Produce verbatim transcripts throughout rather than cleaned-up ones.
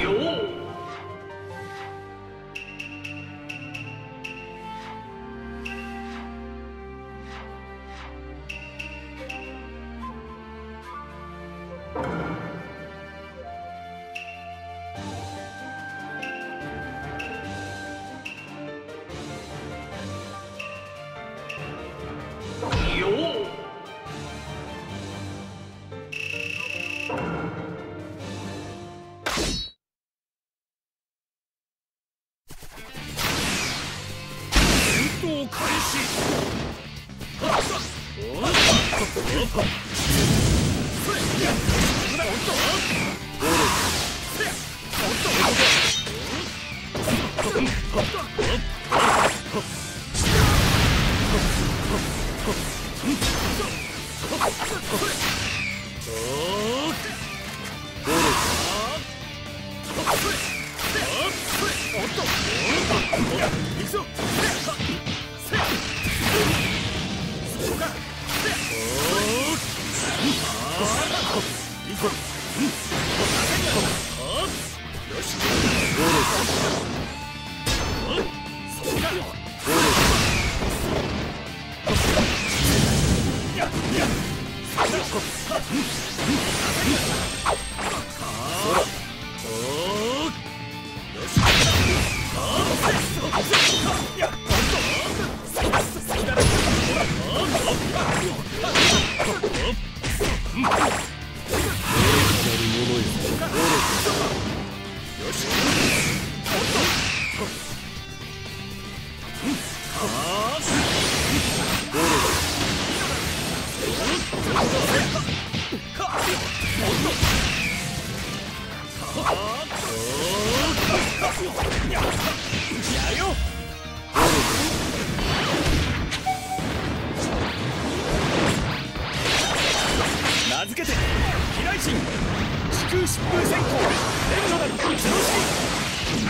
名付けて飛来神時空疾風閃光レムナダルゼロ式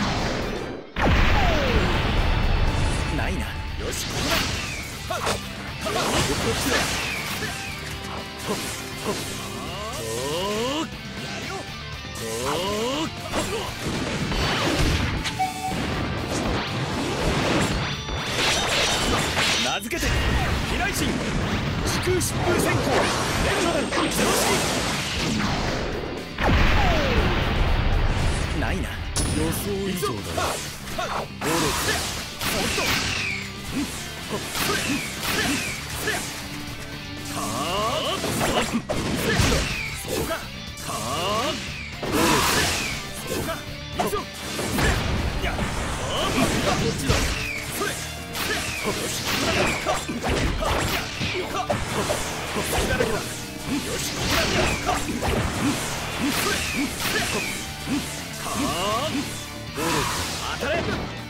ないな。よしここだ。はっはっこっちだ。ほっほっほーやるよほー名付けて飛来神時空疾風閃光レムナダルゼロ式ないな。予想以上だな。ゴロおっとんほっはあそうかはあゴロそうかいくぞやっこっちだそれよしここだかはっこっちだらけだよしここだかそれはあゴロ当たれ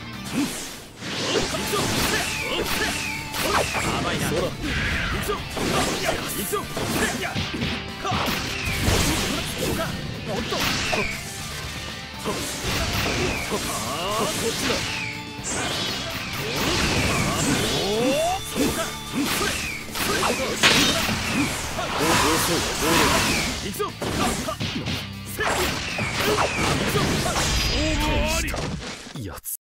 甘いな。行くぞ行くぞやっそうかおっとはあこっちだ